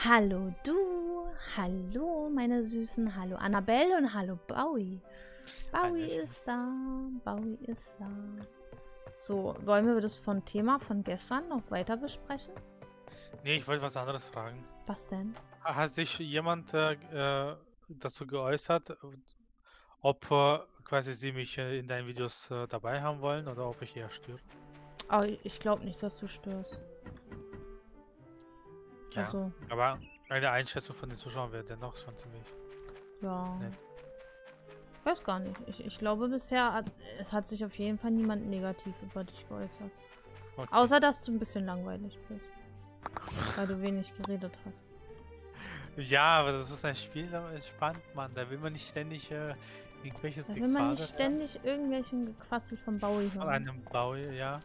Hallo du, hallo meine Süßen, hallo Annabelle und hallo Bowie. Bowie ist da, Bowie ist da. So, wollen wir das Thema von gestern noch weiter besprechen? Nee, ich wollte was anderes fragen. Was denn? Hat sich jemand dazu geäußert, ob quasi sie mich in deinen Videos dabei haben wollen oder ob ich eher störe? Oh, ich glaube nicht, dass du störst. Ja, Also, aber eine Einschätzung von den Zuschauern wäre dennoch schon ziemlich ja. nett. Ich weiß gar nicht. Ich glaube bisher, es hat sich auf jeden Fall niemand negativ über dich geäußert. Okay. Außer, dass du ein bisschen langweilig bist. Weil du wenig geredet hast. Ja, aber das ist ein Spiel, da ist spannend, Mann. Da will man nicht ständig irgendwelches Da will man nicht Gequatsche ständig irgendwelchen Gequassel von Bowie von hören. einem Bau, ja.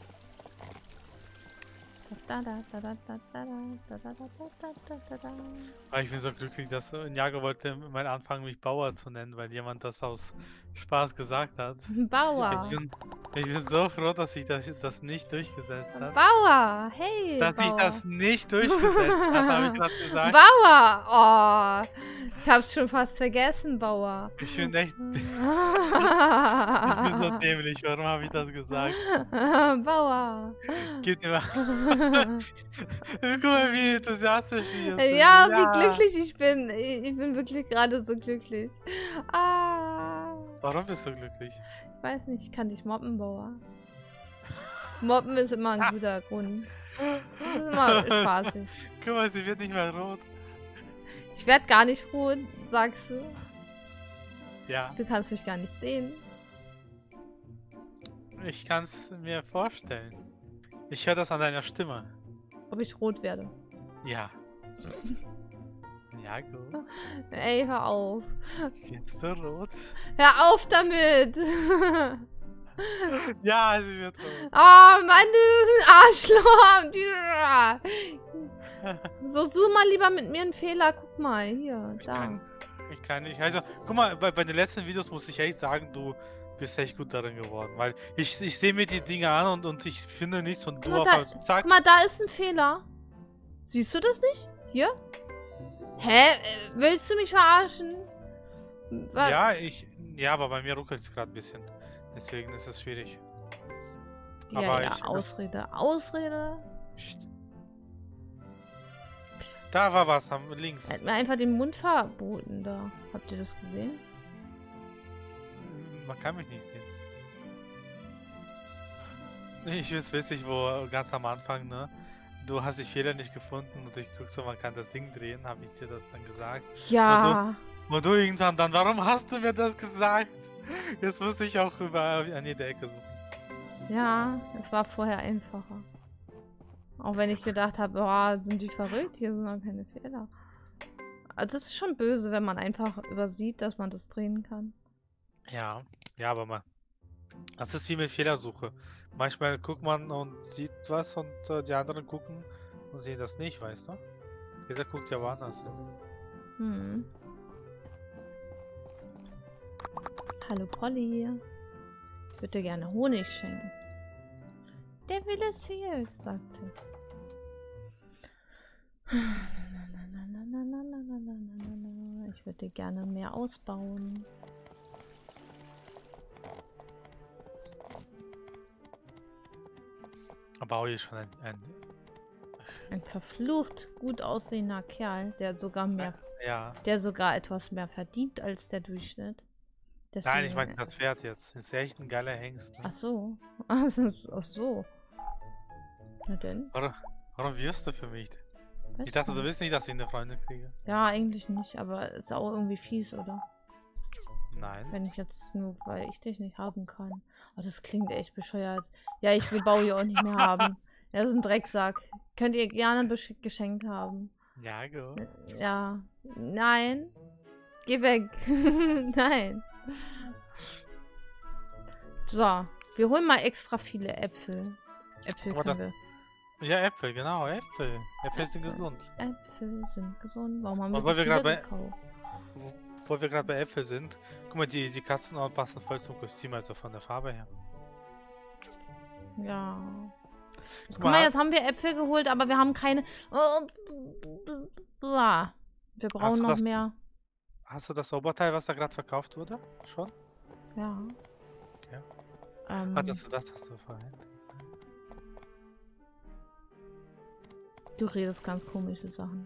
Aber ich bin so glücklich, dass Njago wollte mal anfangen, mich Bauer zu nennen, weil jemand das aus Spaß gesagt hat. Bauer! Ich bin so froh, dass sich das nicht durchgesetzt hat. Bauer! Hey, Dass sich Bauer! das nicht durchgesetzt hat, habe ich gerade gesagt. Bauer! Oh, ich hab's schon fast vergessen, Bauer. Ich bin echt. Ich bin so dämlich. Warum habe ich das gesagt? Bauer! Gib dir mal. Guck mal, wie enthusiastisch die ist. Ja, wie glücklich ich bin. Ich bin wirklich gerade so glücklich. Ah. Warum bist du glücklich? Ich weiß nicht, ich kann dich mobben, Bauer. Mobben ist immer ein guter Grund. Das ist immer spaßig. Guck mal, sie wird nicht mehr rot. Ich werde gar nicht rot, sagst du. Ja. Du kannst mich gar nicht sehen. Ich kann es mir vorstellen. Ich höre das an deiner Stimme. Ob ich rot werde. Ja. Ja, gut. Ey, hör auf. Wirst du rot? Hör auf damit. Ja, sie wird rot. Oh Mann, du Arschloch. So, such mal lieber mit mir einen Fehler. Guck mal, hier, da. Ich kann nicht. Also, guck mal, bei den letzten Videos muss ich echt sagen, du bist echt gut darin geworden. Weil ich sehe mir die Dinge an und ich finde nichts und du auf Guck mal, da ist ein Fehler. Siehst du das nicht? Hier? Hä? Willst du mich verarschen? Ja, ja, aber bei mir ruckelt es gerade ein bisschen. Deswegen ist es schwierig. Ja, Aber ja, Ausrede. Ausrede. Psst. Da war was, links. Er hat mir einfach den Mund verboten da. Habt ihr das gesehen? Man kann mich nicht sehen. Ich weiß witzig, wo ganz am Anfang, ne? Du hast die Fehler nicht gefunden und ich guck so, man kann das Ding drehen, habe ich dir das dann gesagt. Ja. Und du irgendwann dann, warum hast du mir das gesagt? Jetzt muss ich auch überall an jeder Ecke suchen. Ja, es war vorher einfacher. Auch wenn ich gedacht habe, oh, sind die verrückt, hier sind noch keine Fehler. Also es ist schon böse, wenn man einfach übersieht, dass man das drehen kann. Ja, ja, aber das ist wie mit Fehlersuche. Manchmal guckt man und sieht was und die anderen gucken und sehen das nicht, weißt du? Jeder guckt ja woanders hin. Hm. Hallo Polly. Ich würde dir gerne Honig schenken. Der will es fehlt, sagt sie. Ich würde dir gerne mehr ausbauen. Aber auch ist schon Ein verflucht gut aussehender Kerl, der sogar mehr, ja. der sogar etwas mehr verdient als der Durchschnitt. Deswegen, Nein, ich meine das Pferd jetzt. Ist echt ein geiler Hengst. Ne? Ach so. Ach so. Na denn? Warum wirst du für mich? Weiß Ich dachte, nicht. du willst nicht, dass ich eine Freundin kriege. Ja, eigentlich nicht, aber ist auch irgendwie fies, oder? Nein. Wenn ich jetzt nur, weil ich dich nicht haben kann. Oh, das klingt echt bescheuert. Ja, ich will Bowie auch nicht mehr haben. Er ist ein Drecksack. Könnt ihr gerne geschenkt haben. Ja, gut. Ja. Nein. Geh weg. Nein. So. Wir holen mal extra viele Äpfel. Äpfel Aber können wir. Ja, Äpfel, genau, Äpfel. Äpfel sind gesund. Äpfel sind gesund. Warum haben wir Aber so weil wir viele gerade gekauft? Wo wir gerade bei Äpfel sind, guck mal, die Katzenohren passen voll zum Kostüm, also von der Farbe her. Ja. Guck mal, jetzt haben wir Äpfel geholt, aber wir haben keine. Boah, wir brauchen noch mehr. Hast du das Oberteil, was da gerade verkauft wurde? Schon? Ja. Okay. Hattest du das, hast du verwendet? Du redest ganz komische Sachen.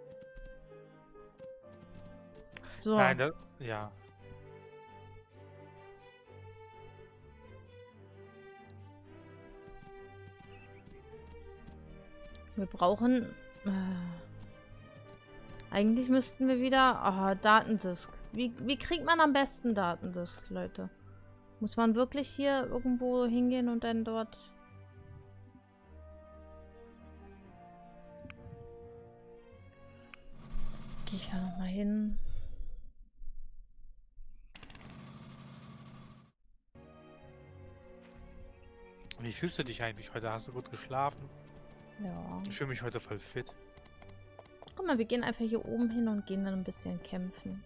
So. Nein, ja. Wir brauchen... eigentlich müssten wir wieder... Datendisk. Wie kriegt man am besten Datendisk, Leute? Muss man wirklich hier irgendwo hingehen und dann dort... Gehe ich da nochmal hin? Wie fühlst du dich eigentlich heute? Hast du gut geschlafen? Ja. Ich fühle mich heute voll fit. Guck mal, wir gehen einfach hier oben hin und gehen dann ein bisschen kämpfen.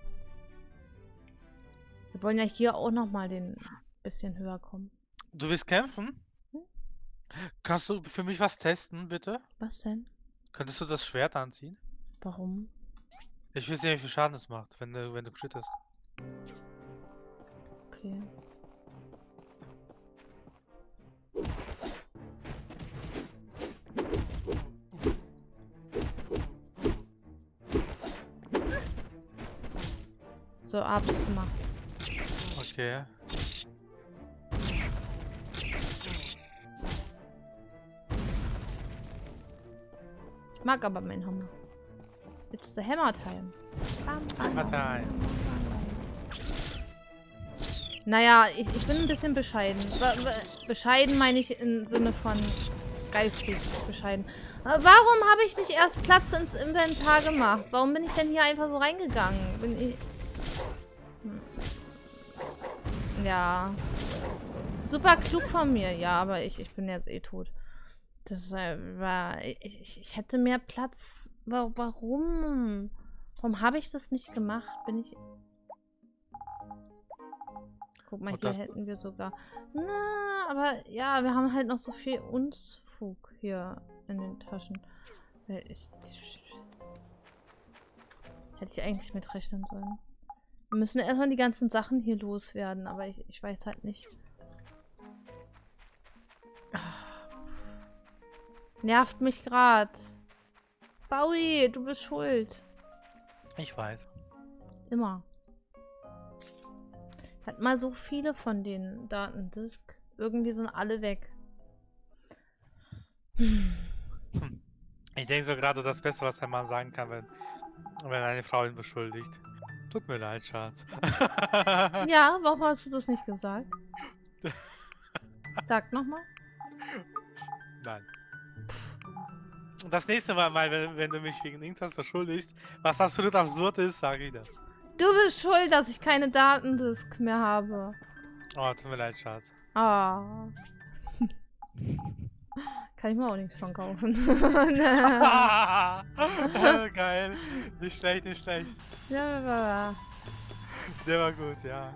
Wir wollen ja hier auch nochmal den bisschen höher kommen. Du willst kämpfen? Hm? Kannst du für mich was testen, bitte? Was denn? Könntest du das Schwert anziehen? Warum? Ich will sehen, wie viel Schaden es macht, wenn du crittest. Okay. So, hab's gemacht. Okay. Ich mag aber meinen Hammer. It's the hammer time. Hammer time. Naja, ich bin ein bisschen bescheiden. Bescheiden meine ich im Sinne von geistig bescheiden. Warum habe ich nicht erst Platz ins Inventar gemacht? Warum bin ich denn hier einfach so reingegangen? Bin ich... Ja. Super klug von mir. Ja, aber ich bin jetzt eh tot. Das war... Ich hätte mehr Platz. Warum? Warum habe ich das nicht gemacht? Bin ich... Guck mal, hier hätten wir sogar... Na, aber ja, wir haben halt noch so viel Unfug hier in den Taschen. Hätte ich eigentlich mit rechnen sollen. Wir müssen erstmal die ganzen Sachen hier loswerden, aber ich weiß halt nicht. Nervt mich grad. Bowie, du bist schuld. Ich weiß. Immer. Hat mal so viele von den Datendisk. Irgendwie sind alle weg. Ich denke so gerade das Beste, was ein Mann sagen kann, wenn eine Frau ihn beschuldigt. Tut mir leid, Schatz. Ja, warum hast du das nicht gesagt? Sag nochmal. Nein. Das nächste Mal, wenn du mich wegen irgendwas beschuldigst, was absolut absurd ist, sage ich das. Du bist schuld, dass ich keine Datendisk mehr habe. Oh, tut mir leid, Schatz. Ah. Kann ich mir auch nichts von kaufen. Geil. Nicht schlecht, nicht schlecht. Ja. Der war gut, ja.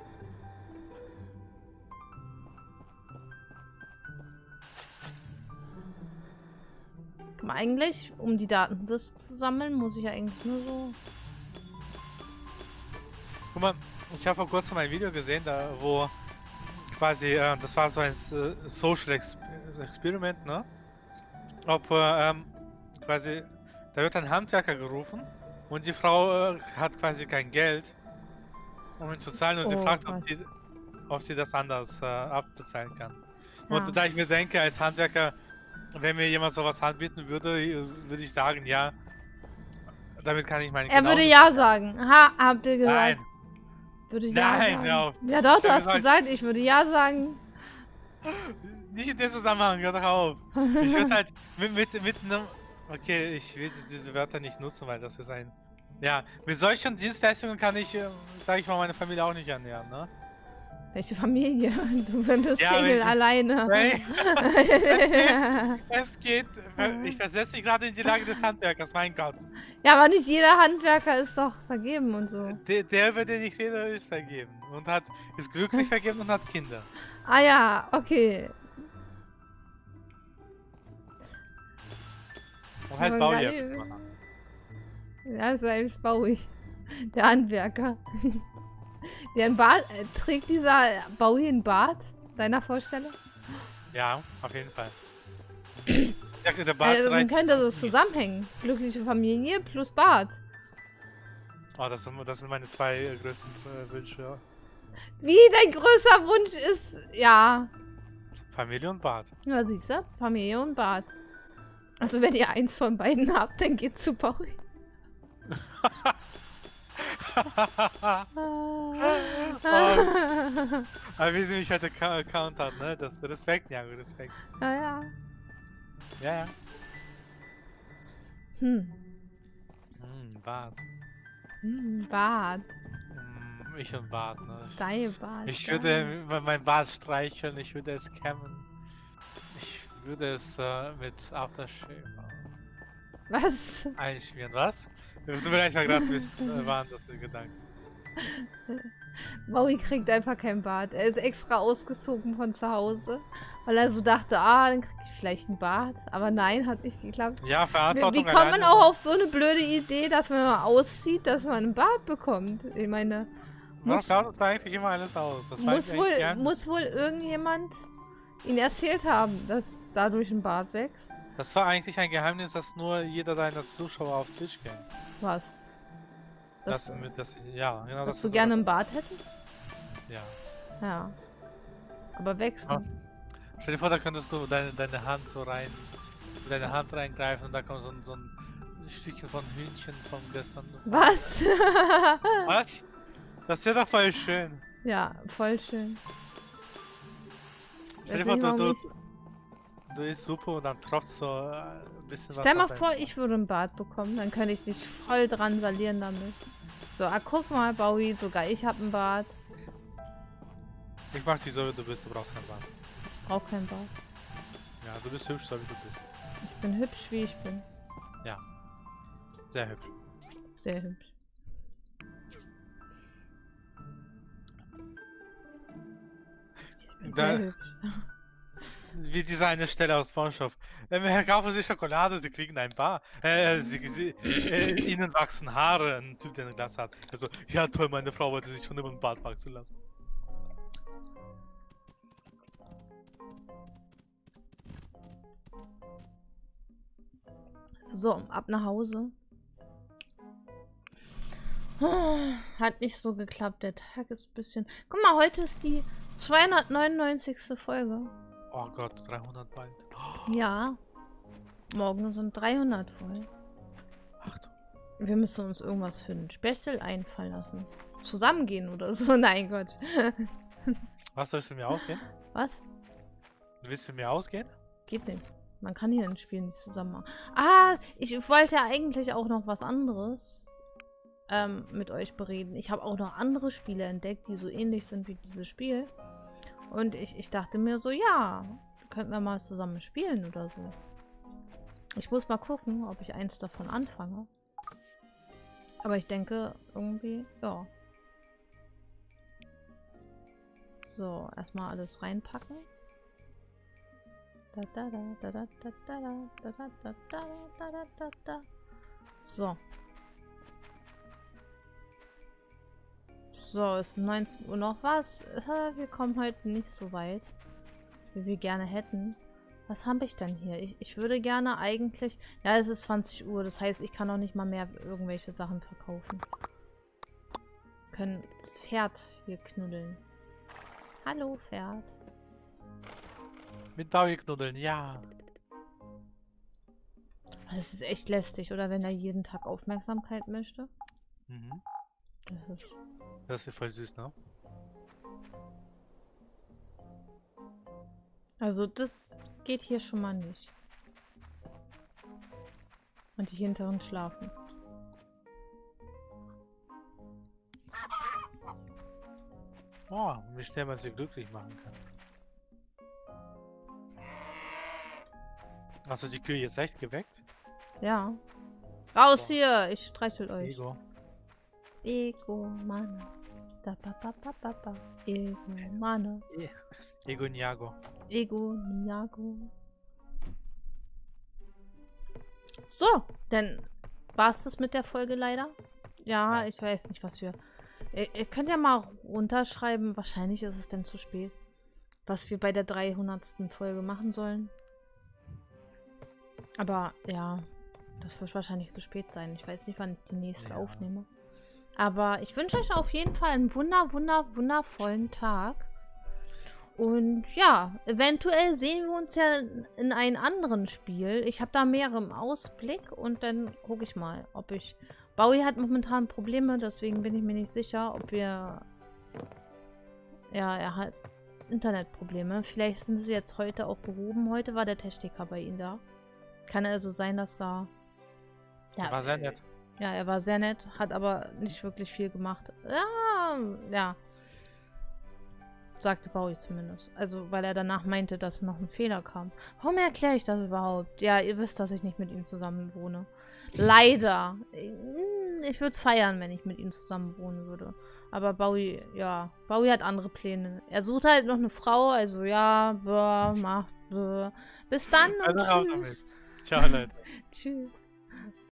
Guck mal, eigentlich, um die Datendisks zu sammeln, muss ich ja eigentlich nur so... Guck mal, ich habe vor kurzem ein Video gesehen, da wo quasi, das war so ein Social Experiment, ne? Ob quasi, da wird ein Handwerker gerufen und die Frau hat quasi kein Geld, um ihn zu zahlen, und sie fragt, ob sie das anders abbezahlen kann. Ja. Und da ich mir denke, als Handwerker, wenn mir jemand sowas anbieten würde, würde ich sagen, ja, damit kann ich meine... Er würde ja sagen. Ha, habt ihr gehört? Nein. Würde ja sagen. Ja. Ja doch, du hast gesagt, ich würde ja sagen. Nicht in dem Zusammenhang, hör doch auf. Ich würde halt mit einem... Okay, ich will diese Wörter nicht nutzen, weil das ist ein... Ja, mit solchen Dienstleistungen kann ich, sag ich mal, meine Familie auch nicht ernähren, ne? Welche Familie? Du bist ja, Single, alleine. Es geht... Ich versetze mich gerade in die Lage des Handwerkers, mein Gott. Ja, aber nicht jeder Handwerker ist doch vergeben und so. Der über den ich rede, ist vergeben. Und ist glücklich vergeben und hat Kinder. Ah ja, okay. Und heißt Baujahr. Ja, so ist Bowie. Der Handwerker. Der ein Bart, trägt dieser Bowie ein Bart? Deiner Vorstellung? Ja, auf jeden Fall. Der Bart Also, man reicht könnte zum das zusammenhängen. Glückliche Familie plus Bart. Oh, das sind meine zwei größten Wünsche. Wie dein größter Wunsch ist, ja. Familie und Bart. Ja, siehst du? Familie und Bart. Also wenn ihr eins von beiden habt, dann geht's zu Bowie. Aber wie sie mich heute Account hat, ne? Das Respekt, ja, Respekt. Ja, ja. Ja, ja. Hm. Bart. Bart. Ich und Bart, ne? Dein Bart. Ich würde mein Bart streicheln, ich würde es kämmen. Ich würde es mit Aftershave Was? einschmieren, was? Tut mir leid, ich war gerade ein bisschen waren das die Gedanken. Bowie kriegt einfach kein Bart. Er ist extra ausgezogen von zu Hause, weil er so dachte, ah, dann krieg ich vielleicht ein Bart. Aber nein, hat nicht geklappt. Ja, Verantwortung. Wie kommt man auch auf so eine blöde Idee, dass man mal auszieht, dass man einen Bart bekommt? Ich meine, Man klaut uns eigentlich immer alles aus. Das muss wohl irgendjemand ihn erzählt haben, dass dadurch ein Bart wächst. Das war eigentlich ein Geheimnis, das nur jeder deiner Zuschauer auf Twitch kennt. Was? Ja, genau. Dass du gerne einen Bart hättest? Ja. Ja. Aber wächst Ah. nicht. Stell dir vor, da könntest du deine Hand so deine Hand reingreifen und da kommt so ein Stückchen von Hühnchen von gestern. Was? Was? Das wäre doch voll schön. Ja, voll schön. Stell dir vor, du isst Suppe und dann tropft so ein bisschen was. Stell mal vor, ich würde einen Bart bekommen, dann könnte ich dich voll dran salieren damit. So, guck mal, Bowie, sogar ich habe einen Bart. Ich mag dich so, wie du bist, du brauchst keinen Bart. Ich brauch keinen Bart. Ja, du bist hübsch, so wie du bist. Ich bin hübsch, wie ich bin. Ja. Sehr hübsch. Sehr hübsch. Ich bin sehr hübsch. Wie diese eine Stelle aus Pornshop. Kaufen Sie Schokolade, Sie kriegen ein Bart. Ihnen wachsen Haare. Ein Typ, der ein Glas hat. Also, ja toll, meine Frau wollte sich schon immer ein Bart wachsen lassen. So, ab nach Hause. Hat nicht so geklappt, der Tag ist ein bisschen... Guck mal, heute ist die 299. Folge. Oh Gott, 300 bald. Oh. Ja. Morgen sind 300 voll. Achtung. Wir müssen uns irgendwas für ein Special einfallen lassen. Zusammengehen oder so. Nein, Gott. Was, willst du mir ausgehen? Was? Willst du mir ausgehen? Geht nicht. Man kann hier ein Spiel nicht zusammen machen. Ah, ich wollte eigentlich auch noch was anderes mit euch bereden. Ich habe auch noch andere Spiele entdeckt, die so ähnlich sind wie dieses Spiel. Und ich dachte mir so, ja, könnten wir mal zusammen spielen oder so. Ich muss mal gucken, ob ich eins davon anfange. Aber ich denke, irgendwie, ja. So, erstmal alles reinpacken. So. So, es ist 19 Uhr noch was. Wir kommen heute nicht so weit, wie wir gerne hätten. Was habe ich denn hier? Ich würde gerne eigentlich... Ja, es ist 20 Uhr, das heißt, ich kann auch nicht mal mehr irgendwelche Sachen verkaufen. Wir können das Pferd hier knuddeln. Hallo, Pferd. Mit Bowie knuddeln, ja. Das ist echt lästig, oder? Wenn er jeden Tag Aufmerksamkeit möchte. Mhm. Das ist voll süß, ne? Also das geht hier schon mal nicht. Und die hinteren schlafen. Oh, wie schnell man sie glücklich machen kann. Hast du die Kühe jetzt echt geweckt? Ja. Raus hier! Ich streichel euch. Ego. Ego, Mann. Da, ba, ba, ba, ba, ba. Ego, Mann. Ego Niago. Ego, Niago. So, dann war es das mit der Folge leider. Ja, ich weiß nicht, was wir... Ihr könnt ja mal runterschreiben, wahrscheinlich ist es dann zu spät, was wir bei der 300. Folge machen sollen. Aber ja, das wird wahrscheinlich zu spät sein. Ich weiß nicht, wann ich die nächste aufnehme. Aber ich wünsche euch auf jeden Fall einen wundervollen Tag. Und ja, eventuell sehen wir uns ja in einem anderen Spiel. Ich habe da mehrere im Ausblick und dann gucke ich mal, ob ich... Bowie hat momentan Probleme, deswegen bin ich mir nicht sicher, ob wir... Ja, er hat Internetprobleme. Vielleicht sind sie jetzt heute auch behoben. Heute war der Techniker bei ihm da. Kann also sein, dass da... Ja, war sehr nett. Ja, er war sehr nett, hat aber nicht wirklich viel gemacht. Ja. Sagte Bowie zumindest. Also, weil er danach meinte, dass noch ein Fehler kam. Warum erkläre ich das überhaupt? Ja, ihr wisst, dass ich nicht mit ihm zusammen wohne. Leider. Ich würde es feiern, wenn ich mit ihm zusammen wohnen würde. Aber Bowie, ja. Bowie hat andere Pläne. Er sucht halt noch eine Frau, also ja, macht. Bis dann und tschüss. Ciao, Leute. Tschüss.